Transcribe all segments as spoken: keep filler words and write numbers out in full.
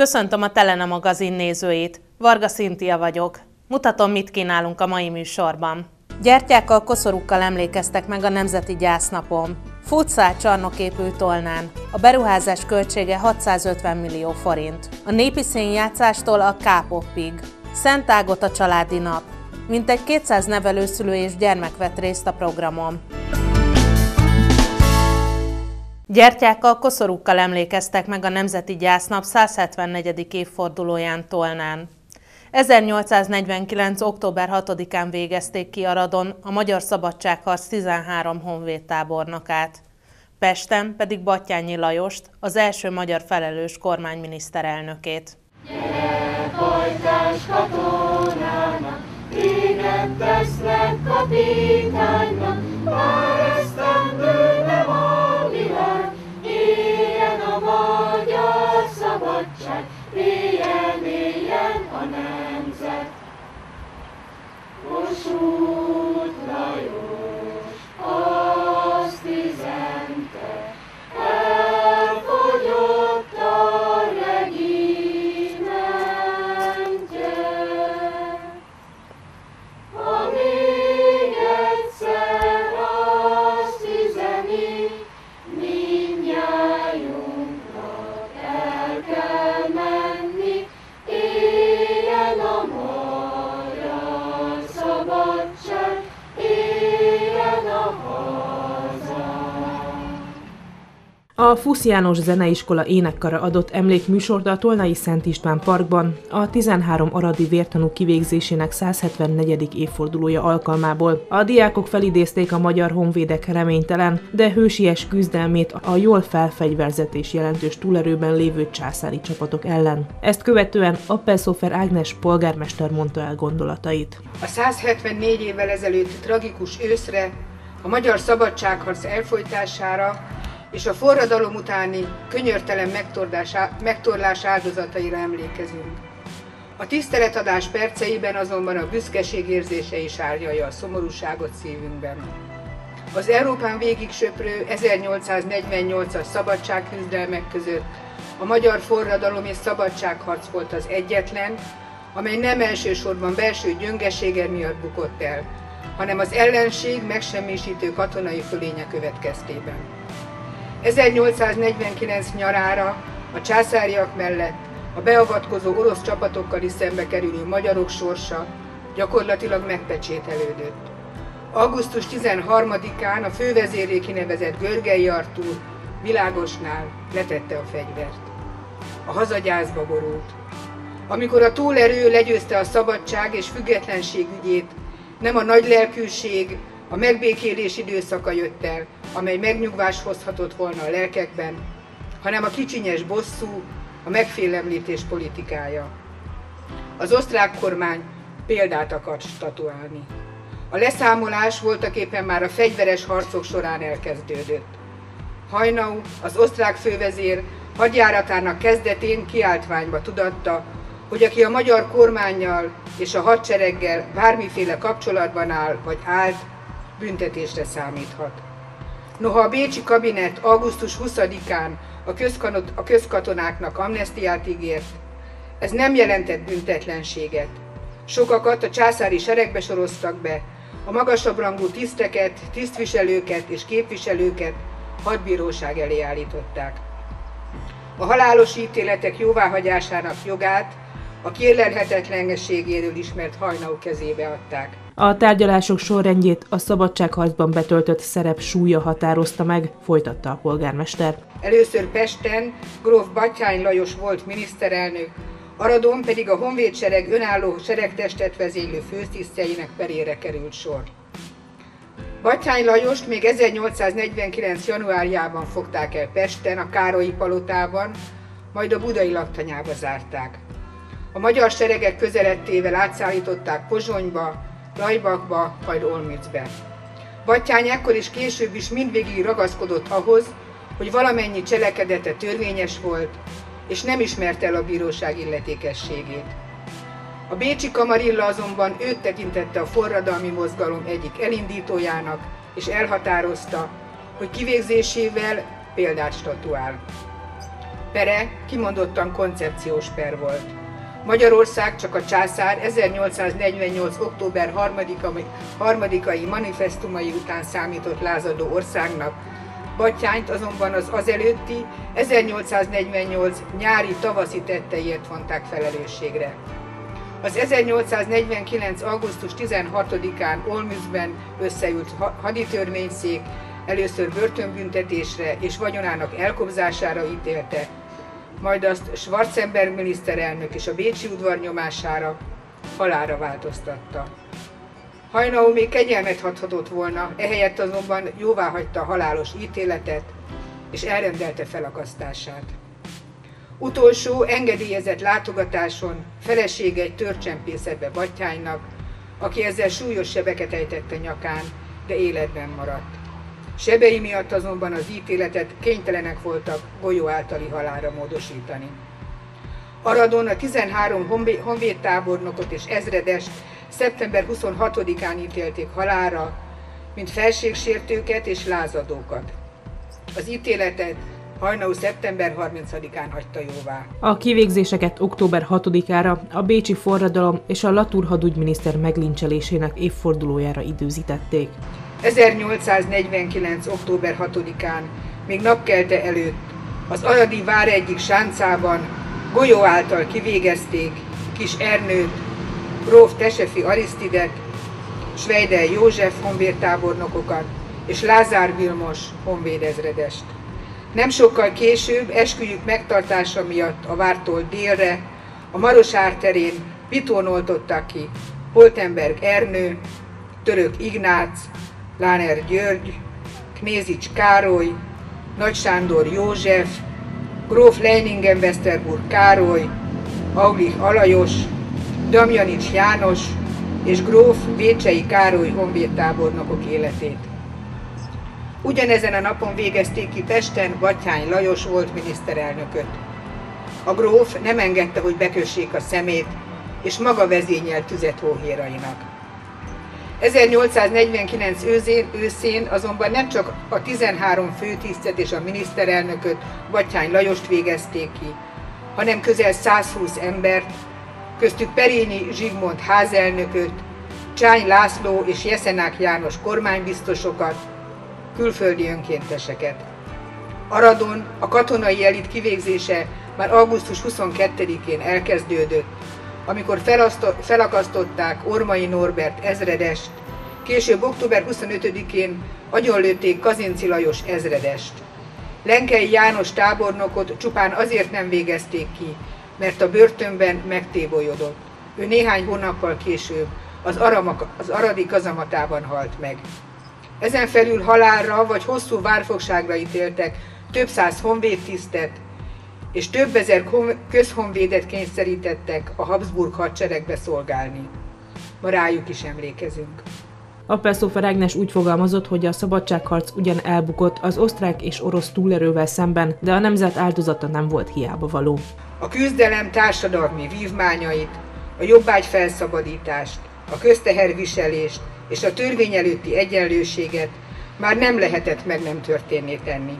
Köszöntöm a Telene magazin nézőit, Varga Szintia vagyok. Mutatom, mit kínálunk a mai műsorban. Gyertyákkal, koszorúkkal emlékeztek meg a Nemzeti Gyásznapon. Futsal csarnok épül Tolnán. A beruházás költsége hatszázötven millió forint. A népi színjátszástól a K-popig. Szent Ágota családi nap. Mintegy kétszáz nevelőszülő és gyermek vett részt a programon. Gyertyákkal, koszorúkkal emlékeztek meg a Nemzeti Gyásznap száz hetvennegyedik évfordulóján Tolnán. ezernyolcszáznegyvenkilenc. október hatodikán végezték ki Aradon a Magyar Szabadságharc tizenhárom honvédtábornokát. Pesten pedig Batthyány Lajost, az első magyar felelős kormányminiszterelnökét. Gyere, pajtás katonának, téged teszlek kapitánynak, bár esztendő nem a világ, éljen a magyar szabadság, éljen, éljen a nemzet. Kossuth Lajos azt üzente, elfogyott a regimentje. Ha még egyszer azt üzeni, mindnyájunknak el kell menni, éljen a magyar szabadság, éljen a haza. A Fusz János Zeneiskola énekkara adott emlékműsort a Tolnai Szent István Parkban a tizenhárom aradi vértanú kivégzésének száz hetvennegyedik évfordulója alkalmából. A diákok felidézték a magyar honvédek reménytelen, de hősies küzdelmét a jól felfegyverzett és jelentős túlerőben lévő császári csapatok ellen. Ezt követően Appelshofer Ágnes polgármester mondta el gondolatait. A száz hetvennégy évvel ezelőtti tragikus őszre, a magyar szabadságharc elfojtására és a forradalom utáni könyörtelen megtorlás áldozataira emlékezünk. A tiszteletadás perceiben azonban a büszkeség érzése is árnyalja a szomorúságot szívünkben. Az Európán végig söprő ezernyolcszáznegyvennyolcas szabadságküzdelmek között a magyar forradalom és szabadságharc volt az egyetlen, amely nem elsősorban belső gyöngesége miatt bukott el, hanem az ellenség megsemmisítő katonai fölénye következtében. ezernyolcszáznegyvenkilenc nyarára a császáriak mellett a beavatkozó orosz csapatokkal is szembe kerülő magyarok sorsa gyakorlatilag megpecsételődött. augusztus tizenharmadikán a fővezérré kinevezett Görgei Artúr Világosnál letette a fegyvert. A hazagyászba borult. Amikor a túlerő legyőzte a szabadság és függetlenség ügyét, nem a nagy lelkűség, a megbékélés időszaka jött el, amely megnyugvást hozhatott volna a lelkekben, hanem a kicsinyes bosszú, a megfélemlítés politikája. Az osztrák kormány példát akart statuálni. A leszámolás voltaképpen már a fegyveres harcok során elkezdődött. Haynau, az osztrák fővezér hadjáratának kezdetén kiáltványba tudatta, hogy aki a magyar kormánnyal és a hadsereggel bármiféle kapcsolatban áll vagy állt, büntetésre számíthat. Noha a bécsi kabinet augusztus huszadikán a, a közkatonáknak amnesztiát ígért, ez nem jelentett büntetlenséget. Sokakat a császári seregbe soroztak be, a magasabb rangú tiszteket, tisztviselőket és képviselőket hadbíróság elé állították. A halálos ítéletek jóváhagyásának jogát a kérlelhetetlenségéről ismert Haynau kezébe adták. A tárgyalások sorrendjét a szabadságharcban betöltött szerep súlya határozta meg, folytatta a polgármester. Először Pesten gróf Batthyány Lajos volt miniszterelnök, Aradon pedig a honvédsereg önálló seregtestet vezénylő főtisztjeinek perére került sor. Batthyány Lajost még ezernyolcszáznegyvenkilenc. januárjában fogták el Pesten, a Károlyi palotában, majd a budai laktanyába zárták. A magyar seregek közeledtével átszállították Pozsonyba, Laibachba, majd Olmützbe. Batthyány ekkor és később is mindvégig ragaszkodott ahhoz, hogy valamennyi cselekedete törvényes volt, és nem ismerte el a bíróság illetékességét. A bécsi kamarilla azonban őt tekintette a forradalmi mozgalom egyik elindítójának, és elhatározta, hogy kivégzésével példát statuál. pere kimondottan koncepciós per volt. Magyarország csak a császár ezernyolcszáznegyvennyolc. október harmadikai manifesztumai után számított lázadó országnak, Batthyányt azonban az azelőtti ezernyolcszáznegyvennyolc nyári-tavaszi tetteiért vonták felelősségre. Az ezernyolcszáznegyvenkilenc. augusztus tizenhatodikán Olmützben összeült haditörvényszék először börtönbüntetésre és vagyonának elkobzására ítélte, majd azt Schwarzenberg miniszterelnök és a bécsi udvar nyomására halálra változtatta. Hajnau még kegyelmet adhatott volna, ehelyett azonban jóváhagyta a halálos ítéletet és elrendelte felakasztását. Utolsó engedélyezett látogatáson felesége egy törcsempészet Battyánynak, aki ezzel súlyos sebeket ejtette nyakán, de életben maradt. Sebei miatt azonban az ítéletet kénytelenek voltak golyó általi halálra módosítani. Aradon a tizenhárom honvédtábornokot és ezredest szeptember huszonhatodikán ítélték halálra, mint felségsértőket és lázadókat. Az ítéletet Hajnau szeptember harmincadikán hagyta jóvá. A kivégzéseket október hatodikára, a bécsi forradalom és a Latour hadügyminiszter meglincselésének évfordulójára időzítették. ezernyolcszáznegyvenkilenc. október hatodikán, még napkelte előtt, az aradi vár egyik sáncában golyó által kivégezték Kis Ernőt, gróf Tesefi Arisztidet, Schweidel József honvédtábornokokat és Lázár Vilmos honvédezredest. Nem sokkal később esküjük megtartása miatt a vártól délre, a Marosvár terén Pitón oltottak ki Holtenberg Ernő, Török Ignác, Láner György, Knézics Károly, Nagy Sándor József, gróf Leiningen-Westerburg Károly, Aulich Alajos, Damjanics János és gróf Vécsei Károly honvédtábornokok életét. Ugyanezen a napon végezték ki Pesten Batthyány Lajos volt miniszterelnököt. A gróf nem engedte, hogy bekössék a szemét, és maga vezényelt tüzet hóhérainak. ezernyolcszáznegyvenkilenc őszén, őszén azonban nem csak a tizenhárom főtisztet és a miniszterelnököt, Batthyány Lajost végezték ki, hanem közel százhúsz embert, köztük Perényi Zsigmond házelnököt, Csány László és Jeszenák János kormánybiztosokat, külföldi önkénteseket. Aradon a katonai elit kivégzése már augusztus huszonkettedikén elkezdődött, amikor felakasztották Ormai Norbert ezredest, később október huszonötödikén agyonlőtték Kazinczy Lajos ezredest. Lenkei János tábornokot csupán azért nem végezték ki, mert a börtönben megtébolyodott. Ő néhány hónappal később az, aramak, az aradi kazamatában halt meg. Ezen felül halálra vagy hosszú várfogságra ítéltek több száz honvédtisztet, és több ezer közhonvédet kényszerítettek a Habsburg hadseregbe szolgálni. Ma rájuk is emlékezünk. Appelszófer Ágnes úgy fogalmazott, hogy a szabadságharc ugyan elbukott az osztrák és orosz túlerővel szemben, de a nemzet áldozata nem volt hiába való. A küzdelem társadalmi vívmányait, a jobbágy felszabadítást, a közteherviselést és a törvény előtti egyenlőséget már nem lehetett meg nem történné tenni.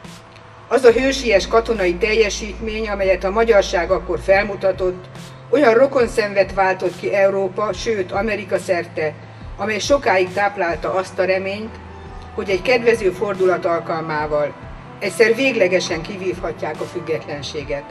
Az a hősies katonai teljesítmény, amelyet a magyarság akkor felmutatott, olyan rokonszenvet váltott ki Európa, sőt Amerika szerte, amely sokáig táplálta azt a reményt, hogy egy kedvező fordulat alkalmával egyszer véglegesen kivívhatják a függetlenséget.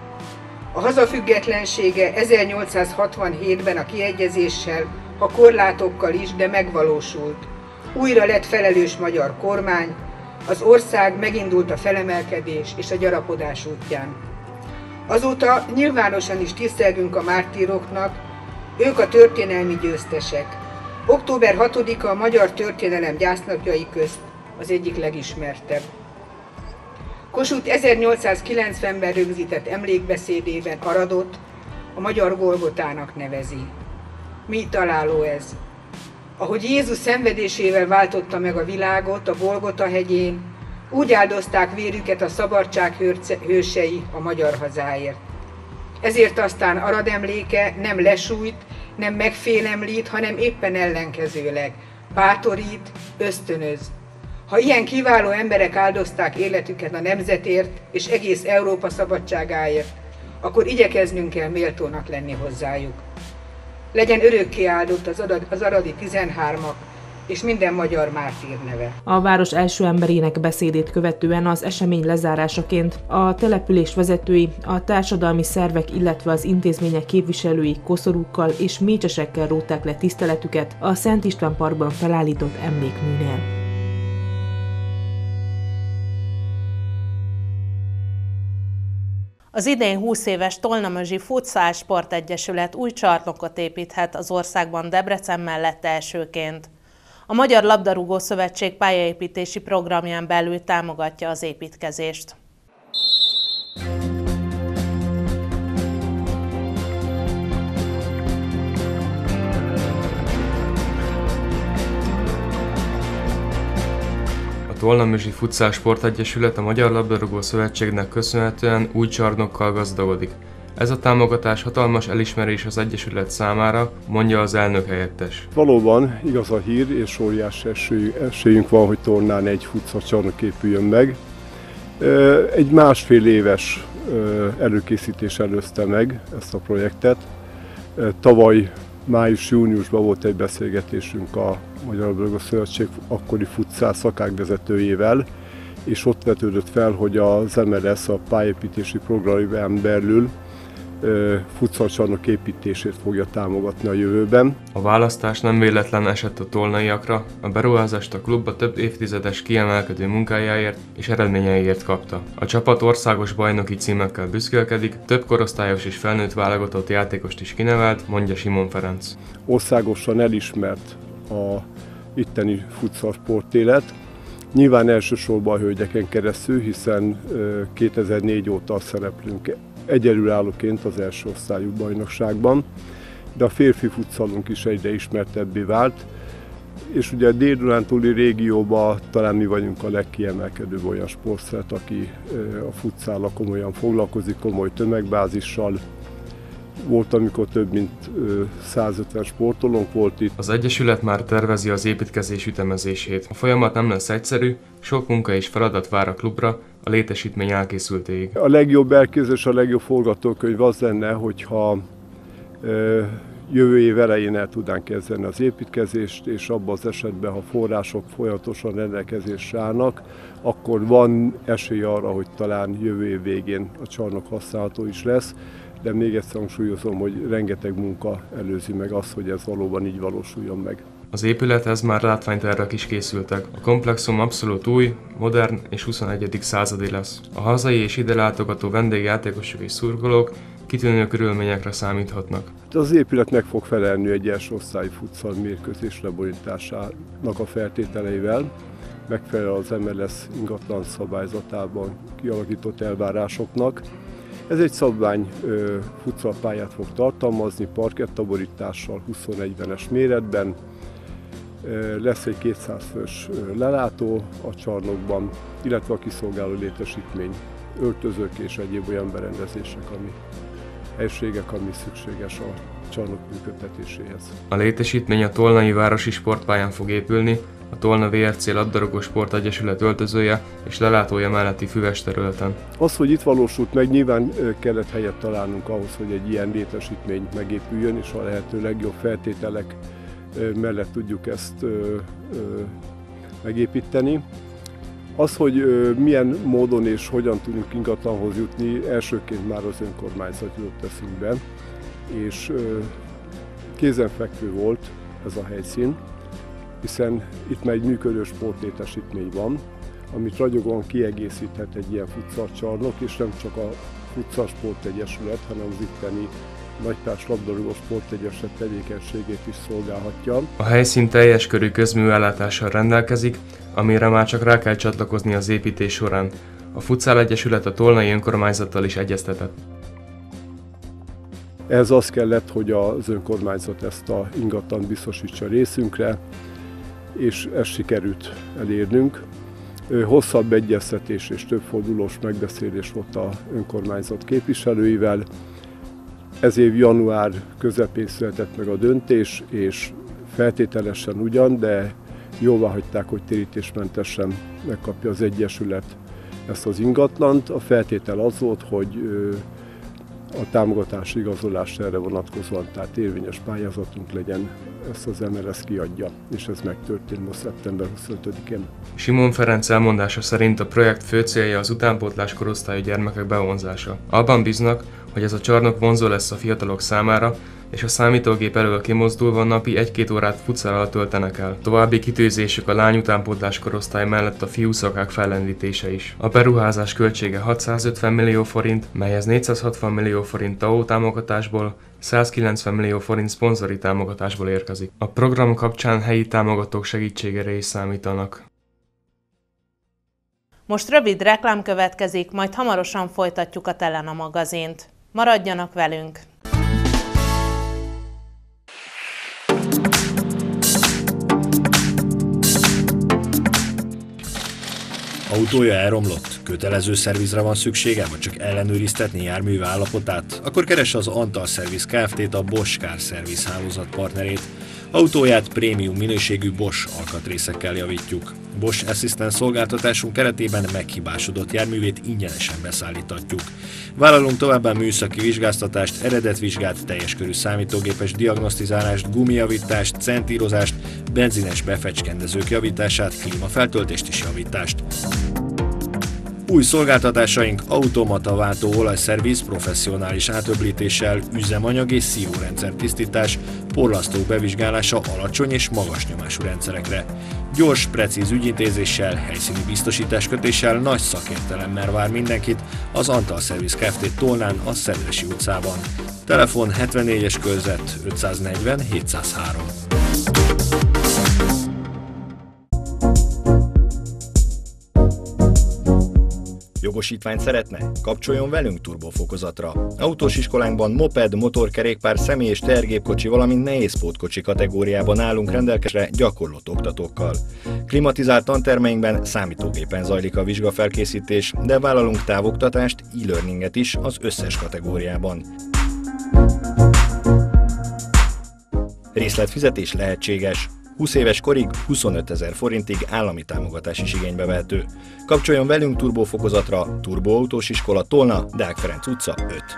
A haza függetlensége ezernyolcszázhatvanhétben a kiegyezéssel, ha korlátokkal is, de megvalósult. Újra lett felelős magyar kormány, az ország megindult a felemelkedés és a gyarapodás útján. Azóta nyilvánosan is tisztelgünk a mártíroknak, ők a történelmi győztesek. október hatodika a magyar történelem gyásznapjai közt az egyik legismertebb. Kossuth ezernyolcszázkilencvenben rögzített emlékbeszédében Aradot a magyar Golgotának nevezi. Mi találó ez? Ahogy Jézus szenvedésével váltotta meg a világot a Golgota hegyén, úgy áldozták vérüket a szabadság hősei a magyar hazáért. Ezért aztán Arad emléke nem lesújt, nem megfélemlít, hanem éppen ellenkezőleg bátorít, ösztönöz. Ha ilyen kiváló emberek áldozták életüket a nemzetért és egész Európa szabadságáért, akkor igyekeznünk kell méltónak lenni hozzájuk. Legyen örökké áldott az, az aradi tizenhármak és minden magyar mártír neve. A város első emberének beszédét követően az esemény lezárásaként a település vezetői, a társadalmi szervek, illetve az intézmények képviselői koszorúkkal és mécsesekkel rótták le tiszteletüket a Szent István Parkban felállított emlékműnél. Az idén húsz éves Tolnamözsi Futsal Sportegyesület új csarnokot építhet az országban Debrecen mellett elsőként. A Magyar Labdarúgó Szövetség pályaépítési programján belül támogatja az építkezést. A Tolnamözsi Futsal Sportegyesület a Magyar Labdarúgó Szövetségnek köszönhetően új csarnokkal gazdagodik. Ez a támogatás hatalmas elismerés az Egyesület számára, mondja az elnök helyettes. Valóban igaz a hír, és óriási esélyünk van, hogy Tolnán egy futsal csarnok épüljön meg. Egy másfél éves előkészítés előzte meg ezt a projektet. Tavaly május-júniusban volt egy beszélgetésünk a Magyar Labdarúgó Szövetség akkori futsal szakágvezetőjével, és ott vetődött fel, hogy az em el es a pályaépítési programján belül futszalcsarnok építését fogja támogatni a jövőben. A választás nem véletlen esett a tolnaiakra, a beruházást a klubba több évtizedes kiemelkedő munkájáért és eredményeiért kapta. A csapat országos bajnoki címekkel büszkélkedik, több korosztályos és felnőtt válogatott játékost is kinevelt, mondja Simon Ferenc. Országosan elismert a itteni futsal sportélet. Nyilván elsősorban a hölgyeken keresztül, hiszen kétezer-négy óta szereplünk egyedülállóként az első osztályú bajnokságban, de a férfi futszalunk is egyre ismertebbé vált, és ugye a Dél-Dunántúli régióban talán mi vagyunk a legkiemelkedőbb olyan sportszert, aki a futszállal komolyan foglalkozik, komoly tömegbázissal. Volt, amikor több mint százötven sportolónk volt itt. Az Egyesület már tervezi az építkezés ütemezését. A folyamat nem lesz egyszerű, sok munka és feladat vár a klubra a létesítmény elkészültéig. A legjobb elképzelés, a legjobb forgatókönyv az lenne, hogyha jövő év elején el tudnánk kezdeni az építkezést, és abban az esetben, ha források folyamatosan rendelkezésre állnak, akkor van esély arra, hogy talán jövő év végén a csarnok használható is lesz. De még egyszer hangsúlyozom, hogy rengeteg munka előzi meg azt, hogy ez valóban így valósuljon meg. Az épülethez már látványtervek is készültek. A komplexum abszolút új, modern és huszonegyedik századi lesz. A hazai és ide látogató vendégjátékosok és szurkolók kitűnő körülményekre számíthatnak. Az épület meg fog felelni egy első osztályi futsal mérkőzés lebonyolításának a feltételeivel, megfelel az em el es ingatlan szabályzatában kialakított elvárásoknak. Ez egy szabvány futszalpályát fog tartalmazni, parkettaborítással huszonegyvenes méretben. Lesz egy kétszáz fős lelátó a csarnokban, illetve a kiszolgáló létesítmény, öltözők és egyéb olyan berendezések, ami helységek, ami szükséges a csarnok működtetéséhez. A létesítmény a Tolnai Városi Sportpályán fog épülni, a Tolna vé er cé Labdarúgó Sportegyesület öltözője és lelátója melletti füves területen. Az, hogy itt valósult meg, nyilván kellett helyet találnunk ahhoz, hogy egy ilyen létesítmény megépüljön, és a lehető legjobb feltételek mellett tudjuk ezt megépíteni. Az, hogy milyen módon és hogyan tudunk ingatlanhoz jutni, elsőként már az önkormányzat jutott eszünkbe, és kézenfekvő volt ez a helyszín, hiszen itt már egy működő sportlétesítmény van, amit ragyogóan kiegészíthet egy ilyen futszalcsarnok, és nem csak a Futsal Sportegyesület, hanem az itteni Nagytárs Labdarúgó Sportegyesület tevékenységét is szolgálhatja. A helyszín teljes körű közműellátással rendelkezik, amire már csak rá kell csatlakozni az építés során. A Futsal Egyesület a Tolnai önkormányzattal is egyeztetett. Ez az kellett, hogy az önkormányzat ezt a ingatlant biztosítsa részünkre, és ezt sikerült elérnünk. Hosszabb egyeztetés és többfordulós megbeszélés volt az önkormányzat képviselőivel. Ez év január közepén született meg a döntés, és feltételesen ugyan, de jóvá hagyták, hogy térítésmentesen megkapja az Egyesület ezt az ingatlant. A feltétel az volt, hogy a támogatási igazolás erre vonatkozóan, tehát érvényes pályázatunk legyen, ezt az em el es kiadja, és ez megtörtént most szeptember huszonötödikén. Simon Ferenc elmondása szerint a projekt fő célja az utánpótlás korosztályú gyermekek bevonzása. Abban bíznak, hogy ez a csarnok vonzó lesz a fiatalok számára, és a számítógép elől kimozdulva napi egy-két órát futszállal töltenek el. További kitűzésük a lány utánpótlás korosztály mellett a fiúszakák fellendítése is. A beruházás költsége hatszázötven millió forint, melyhez négyszázhatvan millió forint té á o támogatásból, százkilencven millió forint szponzori támogatásból érkezik. A program kapcsán helyi támogatók segítségére is számítanak. Most rövid reklám következik, majd hamarosan folytatjuk a Telena magazint. Maradjanak velünk! Autója elromlott? Kötelező szervizre van szüksége, vagy csak ellenőriztetni járműve állapotát? Akkor keresse az Antal Service Kft. A Bosch Car Service hálózat partnerét. Autóját prémium minőségű Bosch alkatrészekkel javítjuk. Bosch Assistant szolgáltatásunk keretében meghibásodott járművét ingyenesen beszállítatjuk. Vállalunk továbbá műszaki vizsgáztatást, eredetvizsgát, teljes körű számítógépes diagnosztizálást, gumijavítást, centírozást, benzines befecskendezők javítását, klímafeltöltést és javítást. Új szolgáltatásaink automata váltó olajszerviz professzionális átöblítéssel, üzemanyag és szívórendszer tisztítás, porlasztók bevizsgálása alacsony és magas nyomású rendszerekre. Gyors, precíz ügyintézéssel, helyszíni biztosításkötéssel, nagy szakértelemmel vár mindenkit az Antal Service Kft. Tolnán, a Szedresi utcában. Telefon hetvennégyes körzet ötszáznegyven hétszázhárom. Jogosítványt szeretne? Kapcsoljon velünk turbofokozatra. Autós iskolánkban moped, motorkerékpár, személy- és tehergépkocsi, valamint nehézpótkocsi kategóriában állunk rendelkezésre gyakorlott oktatókkal. Klimatizált tantermeinkben számítógépen zajlik a vizsgafelkészítés, de vállalunk távoktatást, e-learninget is az összes kategóriában. Részletfizetés lehetséges. húsz éves korig huszonötezer forintig állami támogatás is igénybe vehető. Kapcsoljon velünk turbófokozatra, Turboautós Iskola Tolna, Deák Ferenc utca öt.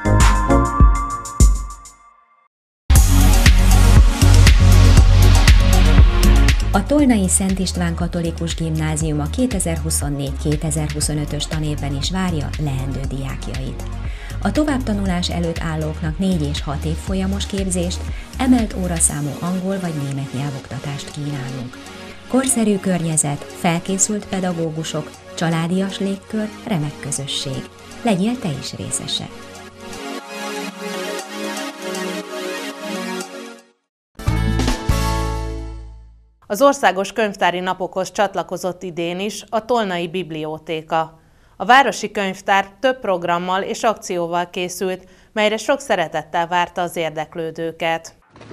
A Tolnai Szent István Katolikus Gimnázium a kétezer-huszonnégy kétezer-huszonötös tanévben is várja leendő diákjait. A továbbtanulás előtt állóknak négy és hat év folyamos képzést, emelt óraszámú angol vagy német nyelvoktatást kínálunk. Korszerű környezet, felkészült pedagógusok, családias légkör, remek közösség. Legyél te is részese! Az Országos Könyvtári Napokhoz csatlakozott idén is a Tolnai Bibliótéka. A városi könyvtár több programmal és akcióval készült, melyre sok szeretettel várta az érdeklődőket.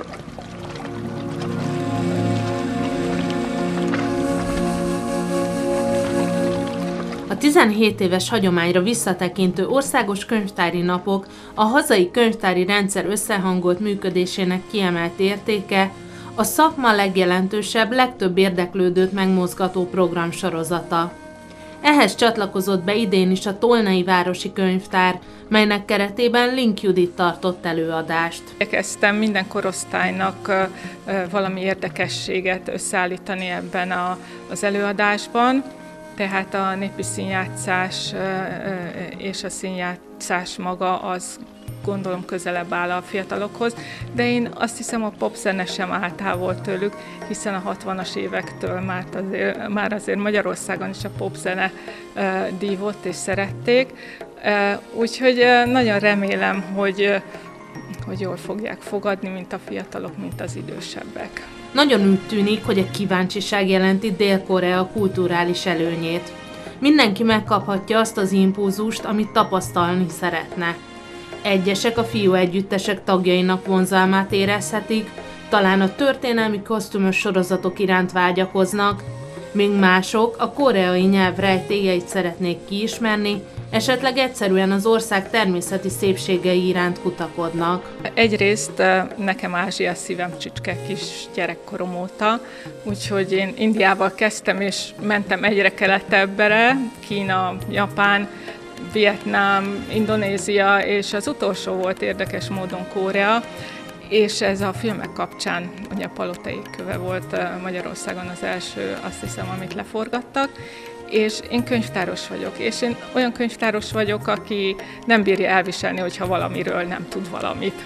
A tizenhét éves hagyományra visszatekintő Országos Könyvtári Napok a hazai könyvtári rendszer összehangolt működésének kiemelt értéke, a szakma legjelentősebb, legtöbb érdeklődőt megmozgató programsorozata. Ehhez csatlakozott be idén is a Tolnai Városi Könyvtár, melynek keretében Link Judit tartott előadást. Igyekeztem minden korosztálynak valami érdekességet összeállítani ebben a, az előadásban, tehát a népi színjátszás és a színjátszás maga az gondolom közelebb áll a fiatalokhoz, de én azt hiszem a popzene sem áll távol tőlük, hiszen a hatvanas évektől már azért, már azért Magyarországon is a popzene dívott és szerették, úgyhogy nagyon remélem, hogy, hogy jól fogják fogadni, mint a fiatalok, mint az idősebbek. Nagyon úgy tűnik, hogy a kíváncsiság jelenti Dél-Korea kulturális előnyét. Mindenki megkaphatja azt az impulzust, amit tapasztalni szeretne. Egyesek a fiúegyüttesek tagjainak vonzalmát érezhetik, talán a történelmi kosztümös sorozatok iránt vágyakoznak, míg mások a koreai nyelv rejtélyeit szeretnék kiismerni, Esetleg egyszerűen az ország természeti szépségei iránt kutakodnak. Egyrészt nekem Ázsia szívem csücske kis gyerekkorom óta, úgyhogy én Indiával kezdtem és mentem egyre keletebbre, Kína, Japán, Vietnám, Indonézia, és az utolsó volt érdekes módon Korea, és ez a filmek kapcsán, ugye a Palotai köve volt Magyarországon az első, azt hiszem, amit leforgattak, és én könyvtáros vagyok, és én olyan könyvtáros vagyok, aki nem bírja elviselni, hogyha valamiről nem tud valamit.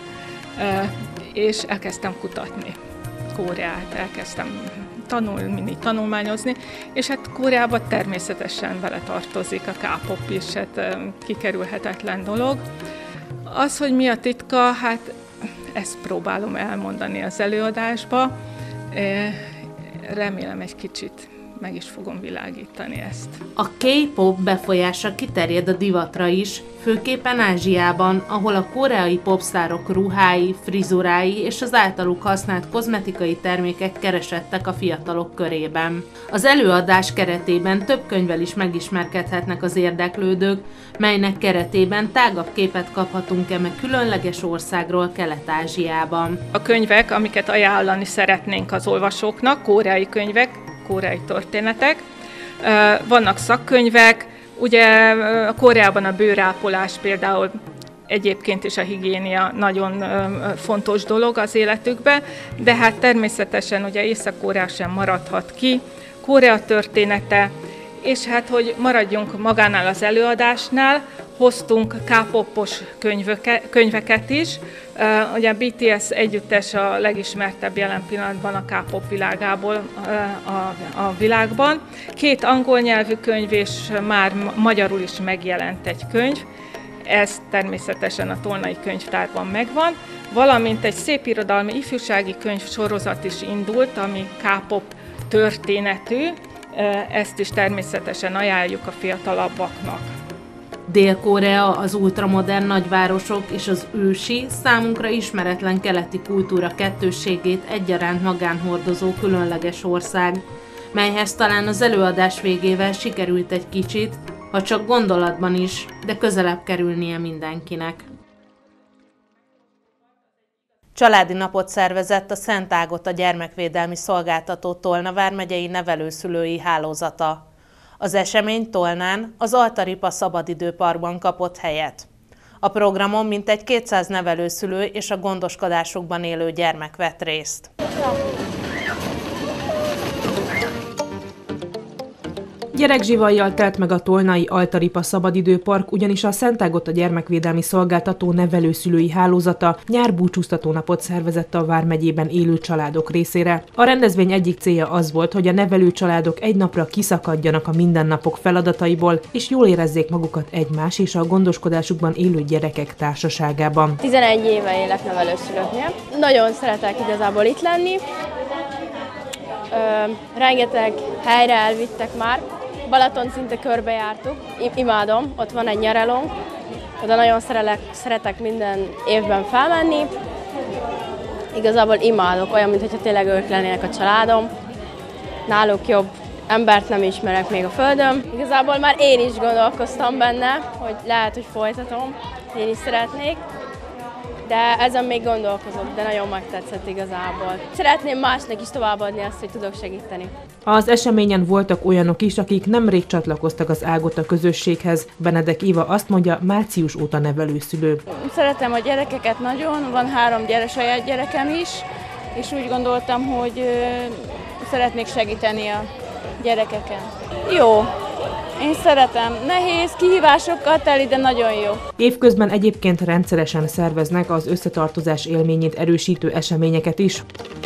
És elkezdtem kutatni Koreát, elkezdtem tanulni, tanulmányozni, és hát Koreában természetesen vele tartozik a K-pop is, hát kikerülhetetlen dolog. Az, hogy mi a titka, hát ezt próbálom elmondani az előadásba. Remélem egy kicsit meg is fogom világítani ezt. A K-pop befolyása kiterjed a divatra is, főképpen Ázsiában, ahol a koreai popsztárok ruhái, frizurái és az általuk használt kozmetikai termékek keresettek a fiatalok körében. Az előadás keretében több könyvvel is megismerkedhetnek az érdeklődők, melynek keretében tágabb képet kaphatunk eme különleges országról Kelet-Ázsiában. A könyvek, amiket ajánlani szeretnénk az olvasóknak, koreai könyvek, koreai történetek. Vannak szakkönyvek, ugye Koreában a bőrápolás például egyébként is a higiénia nagyon fontos dolog az életükben, de hát természetesen ugye Észak-Korea sem maradhat ki, Korea története, és hát hogy maradjunk magánál az előadásnál, hoztunk K-popos könyveket is. Ugye a bé té es együttes a legismertebb jelen pillanatban a K-pop világából a, a világban. Két angol nyelvű könyv, és már magyarul is megjelent egy könyv. Ez természetesen a Tolnai Könyvtárban megvan, valamint egy szépirodalmi ifjúsági könyv sorozat is indult, ami K-pop történetű. Ezt is természetesen ajánljuk a fiatalabbaknak. Dél-Korea, az ultramodern nagyvárosok és az ősi, számunkra ismeretlen keleti kultúra kettősségét egyaránt magán hordozó különleges ország, melyhez talán az előadás végével sikerült egy kicsit, ha csak gondolatban is, de közelebb kerülnie mindenkinek. Családi napot szervezett a Szent Ágota Gyermekvédelmi Szolgáltató Tolna vármegyei nevelőszülői hálózata. Az esemény Tolnán, az Altaripa Szabadidőparkban kapott helyet. A programon mintegy kétszáz nevelőszülő és a gondoskodásukban élő gyermek vett részt. Gyerekzsivajjal telt meg a tolnai Altaripa Szabadidőpark, ugyanis a Szent Ágota Gyermekvédelmi Szolgáltató nevelőszülői hálózata nyárbúcsúztató napot szervezett a vármegyében élő családok részére. A rendezvény egyik célja az volt, hogy a nevelő családok egy napra kiszakadjanak a mindennapok feladataiból, és jól érezzék magukat egymás és a gondoskodásukban élő gyerekek társaságában. tizenegy éve élek nevelőszülőknél. Nagyon szeretek igazából itt lenni. Ö, rengeteg helyre elvittek már. Balaton szinte körbejártuk, imádom, ott van egy nyaralónk, oda nagyon szeretek, szeretek minden évben felmenni. Igazából imádok, olyan, mintha tényleg ők lennének a családom. Náluk jobb embert nem ismerek még a földön. Igazából már én is gondolkoztam benne, hogy lehet, hogy folytatom, én is szeretnék. De ezen még gondolkozok, de nagyon megtetszett igazából. Szeretném másnak is továbbadni azt, hogy tudok segíteni. Az eseményen voltak olyanok is, akik nemrég csatlakoztak az Ágota közösséghez. Benedek Éva azt mondja, március óta nevelőszülő. Szeretem a gyerekeket nagyon, van három gyere, saját gyerekem is, és úgy gondoltam, hogy szeretnék segíteni a gyerekeken. Jó. Én szeretem. Nehéz, kihívásokkal teli, de nagyon jó. Évközben egyébként rendszeresen szerveznek az összetartozás élményét erősítő eseményeket is.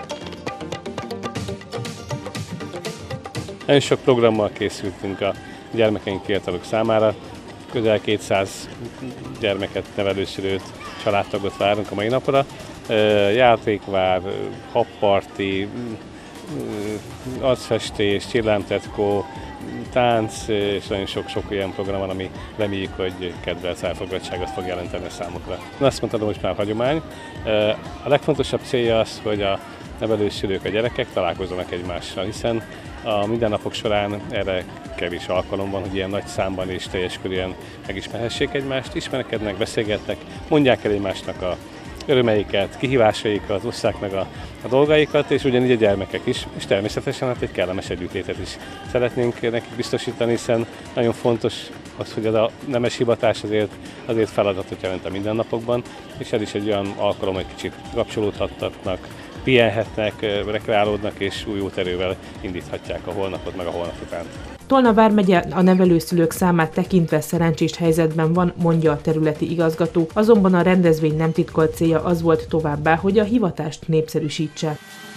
Nagyon sok programmal készültünk a gyermekeink fiatalok számára. Közel kétszáz gyermeket, nevelőszülőt, családtagot várunk a mai napra. Játékvár, habparti, arcfestés, csillámtetkó, tánc, és nagyon sok-sok olyan program van, ami reméljük, hogy kedvelt elfogadottságot fog jelenteni a számukra. Azt mondtam, hogy már hagyomány. A legfontosabb célja az, hogy a nevelőszülők, a gyerekek találkozzanak egymással, hiszen a mindennapok során erre kevés alkalom van, hogy ilyen nagy számban és teljes körűen megismerhessék egymást, ismerkednek, beszélgetnek, mondják el egymásnak a örömeiket, kihívásaikat, osszák meg a, a dolgaikat, és ugyanígy a gyermekek is, és természetesen hát egy kellemes együttlétet is szeretnénk nekik biztosítani, hiszen nagyon fontos az, hogy a nemes hivatás azért, azért feladatot jelent a mindennapokban, és ez is egy olyan alkalom, hogy kicsit kapcsolódhatnak, pihenhetnek, rekreálódnak, és új erővel indíthatják a holnapot, meg a holnap után. Tolna vármegye a nevelőszülők számát tekintve szerencsés helyzetben van, mondja a területi igazgató, azonban a rendezvény nem titkolt célja az volt továbbá, hogy a hivatást népszerűsítse.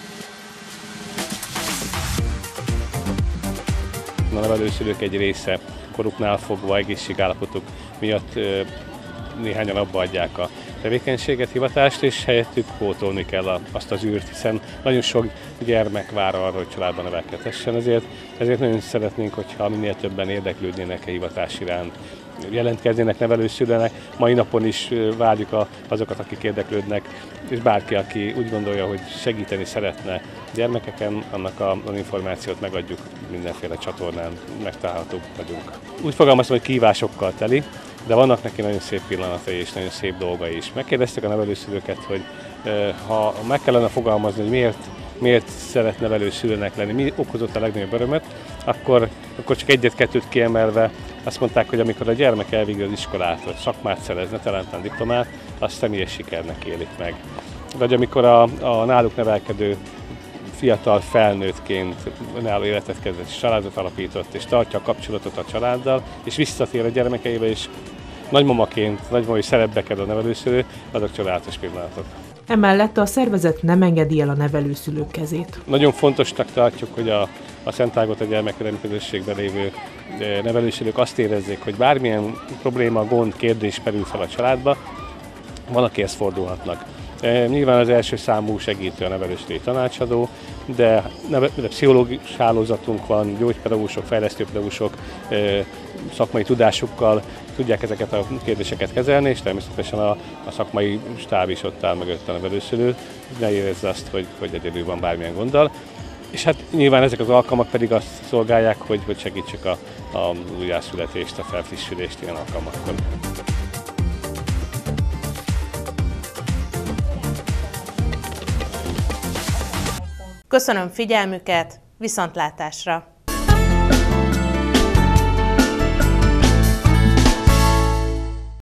A nevelőszülők egy része koruknál fogva, egészségállapotuk miatt néhányan abba adják a tevékenységet, hivatást, és helyettük pótolni kell azt az űrt, hiszen nagyon sok gyermek vár arra, hogy családban nevelkedhessen, ezért, ezért nagyon szeretnénk, hogyha minél többen érdeklődnének a hivatás iránt, jelentkeznének nevelőszülőnek. Mai napon is várjuk a, azokat, akik érdeklődnek, és bárki, aki úgy gondolja, hogy segíteni szeretne gyermekeken, annak a, az információt megadjuk mindenféle csatornán, megtalálhatók vagyunk. Úgy fogalmazom, hogy kihívásokkal teli, de vannak neki nagyon szép pillanatai és nagyon szép dolgai is. Megkérdeztük a nevelőszülőket, hogy ha meg kellene fogalmazni, hogy miért, miért szeret nevelőszülőnek lenni, mi okozott a legnagyobb örömet, akkor, akkor csak egyet-kettőt kiemelve azt mondták, hogy amikor a gyermek elvégzi az iskolát, vagy szakmát szerezne, talán diplomát, azt személyes sikernek élik meg. Vagy amikor a, a náluk nevelkedő fiatal felnőttként önálló életet kezdett, és családot alapított, és tartja a kapcsolatot a családdal, és visszatér a gyermekeibe, és nagymamaként, nagymamai szerepbe kerül a nevelőszülő, azok csodálatos pillanatok. Emellett a szervezet nem engedi el a nevelőszülők kezét. Nagyon fontosnak tartjuk, hogy a, a Szent Ágota gyermekvédelmi közösségben lévő nevelőszülők azt érezzék, hogy bármilyen probléma, gond, kérdés merül fel a családba, van, akihez fordulhatnak. Nyilván az első számú segítő a nevelőszülői tanácsadó, de, de pszichológus hálózatunk van, gyógypedagógusok, fejlesztőpedagógusok szakmai tudásukkal tudják ezeket a kérdéseket kezelni, és természetesen a, a szakmai stáb is ott áll mögött a nevelőszülő, ne érezze azt, hogy, hogy egyedül van bármilyen gonddal. És hát nyilván ezek az alkalmak pedig azt szolgálják, hogy, hogy segítsük a, a újjászületést, a felfrissülést ilyen alkalmakkor. Köszönöm figyelmüket, viszontlátásra!